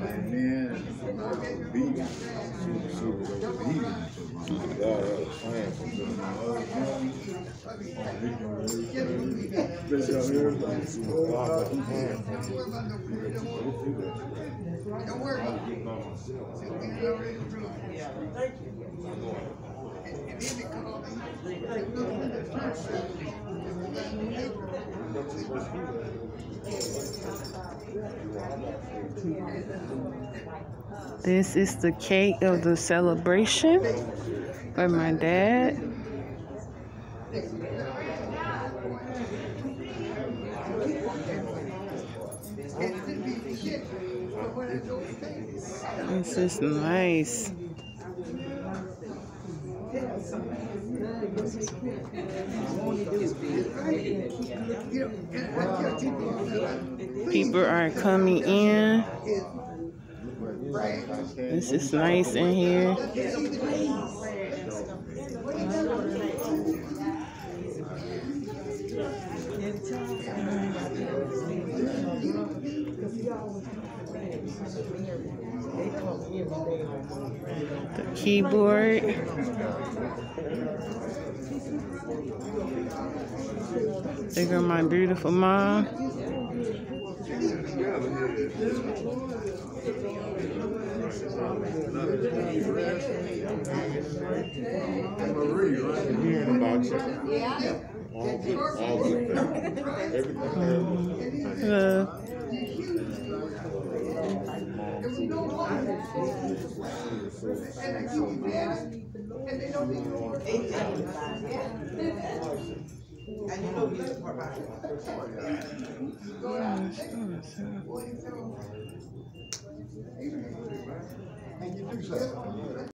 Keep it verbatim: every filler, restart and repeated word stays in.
And then when I was beating, super, super beating. God, that was fine. Don't worry about it. Thank you. And then they called me. This is the cake of the celebration for my dad. This is nice. People are coming in. This is nice in here. The keyboard. There go my beautiful mom. Marie, right? Hearing about you. Yeah. All good, all good things. Everything. Uh, And you do something.